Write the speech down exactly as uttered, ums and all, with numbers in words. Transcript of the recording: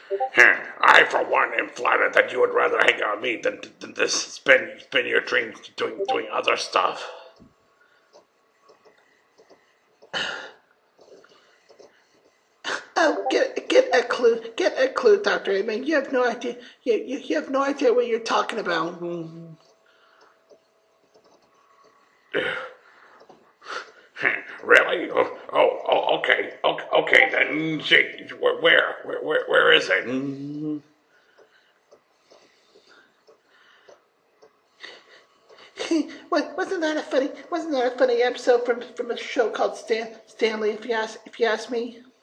I, for one, am flattered that you would rather hang out with me than, than to spend spend your dreams doing doing other stuff. Oh, get get a clue, get a clue, Doctor Eggman. You have no idea. You, you, you have no idea what you're talking about. Really? Oh, oh, oh, okay, okay, okay then. Gee, where, where, where, where is it? Wasn't that a funny? Wasn't that a funny episode from from a show called Stan, Stanley? If you ask, if you ask me.